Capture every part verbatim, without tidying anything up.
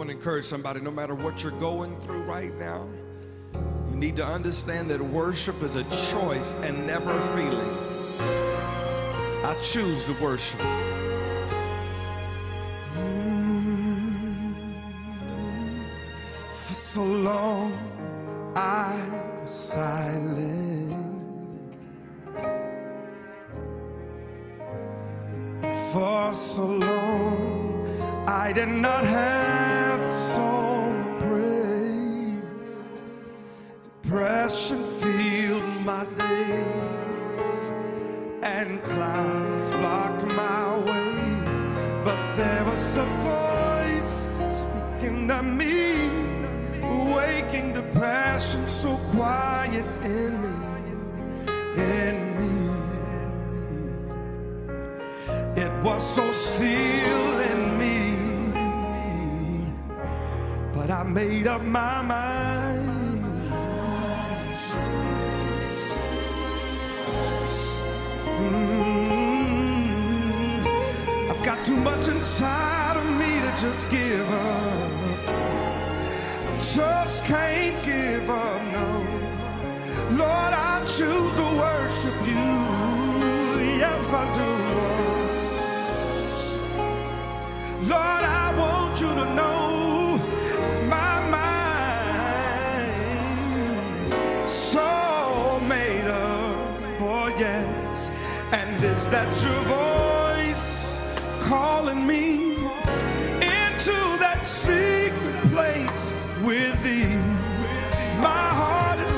want to encourage somebody, no matter what you're going through right now, you need to understand that worship is a choice and never a feeling. I choose to worship. For so long I was silent. For so long I did not have a song of praise. Depression filled my days and clouds blocked my way. But there was a voice speaking to me, waking the passion so quiet in me, in me. It was so still in me, but I made up my mind. Mm, I've got too much inside of me to just give up. Just can't give up, no. Lord, I choose to worship you. Yes, I do. Lord, I want you to know my mind so made up, oh yes. And is that your voice calling me into that secret place with thee? My heart is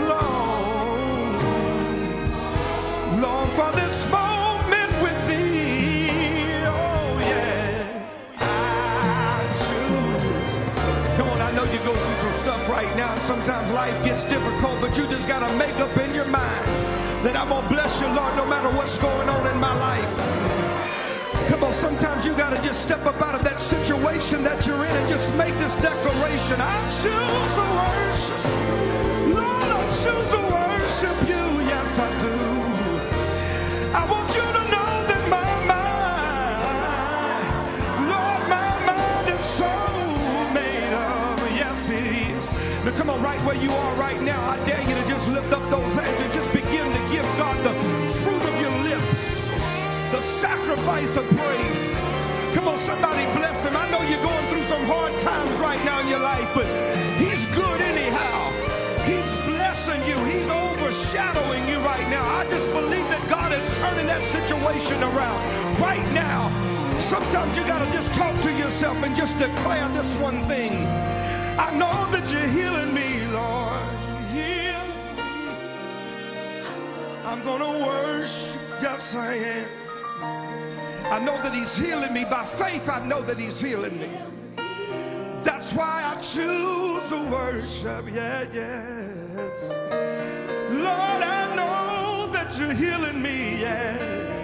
long, long for this moment with thee. Oh yeah, I choose. Come on, I know you go through some stuff right now, and sometimes life gets difficult, but you just got to make up in your mind that I'm gonna bless you, Lord, no matter what's going on in my life. Come on, sometimes you got to just step up out of that situation that you're in and just make this declaration. I choose to worship. Lord, I choose to worship you. Yes, I do. I want you to know that my mind, Lord, my mind is so made up. Yes, it is. Now, come on, right where you are right now, I dare you to just lift up those hands and just begin to give God the fruit of your lips, the sacrifice of praise. Come on, somebody bless him. I know you're going through some hard times right now in your life, but he's good anyhow. He's blessing you. He's overshadowing you right now. I just believe that God is turning that situation around right now. Sometimes you got to just talk to yourself and just declare this one thing. I know that you're healing me, Lord. Heal me. I'm going to worship. Yes, I am. I know that he's healing me. By faith, I know that he's healing me. That's why I choose to worship. Yeah, yes. Lord, I know that you're healing me. Yes.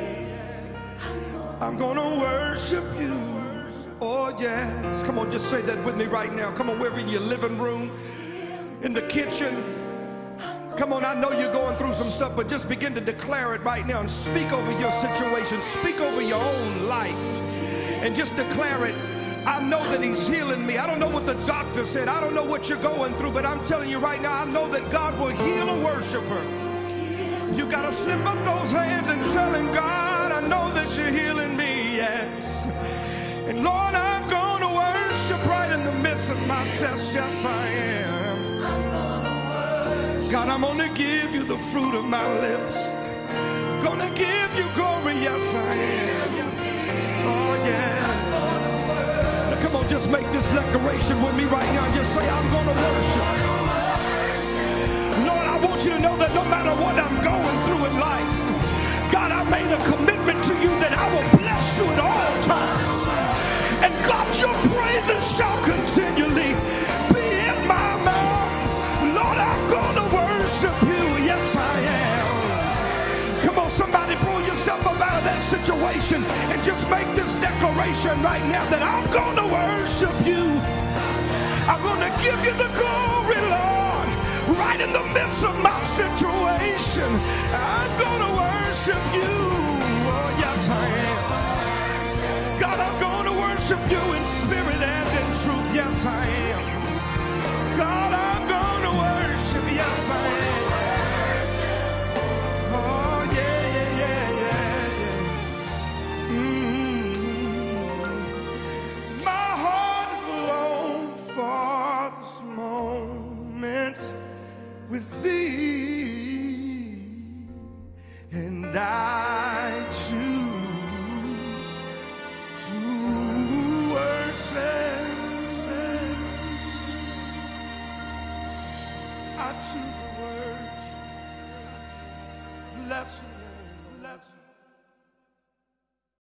I'm going to worship you. Oh, yes. Come on, just say that with me right now. Come on, we're in your living room, in the kitchen. Come on, I know you're going through some stuff, but just begin to declare it right now and speak over your situation. Speak over your own life and just declare it. I know that he's healing me. I don't know what the doctor said. I don't know what you're going through, but I'm telling you right now, I know that God will heal a worshiper. You got to slip up those hands and tell him, God, I know that you're healing me, yes. And Lord, I'm going to worship right in the midst of my test. Yes, I am. God, I'm going to give you the fruit of my lips. Going to give you glory, yes I am. Oh, yes. Now, come on, just make this declaration with me right now. Just say, I'm going to worship. Lord, I want you to know that no matter what I'm going through in life, God, I made a commitment to you that I will bless you at all times. And God, your praises shall continually be in my mouth. Lord, I'm going to worship you. Yes, I am. Come on, somebody pull yourself up out of that situation and just make this declaration right now that I'm going to worship you. I'm going to give you the glory, Lord, right in the midst of my situation. I'm going to worship you. Oh, yes, I am. God, I'm going to worship you in spirit and in truth. Yes, I am. with thee, and I choose to worship. I choose the words. Bless the